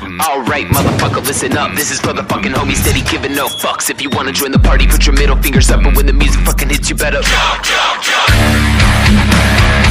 Alright, motherfucker, listen up. This is for the fucking homies steady giving no fucks. If you wanna join the party, put your middle fingers up, and when the music fucking hits, you better jump, jump, jump.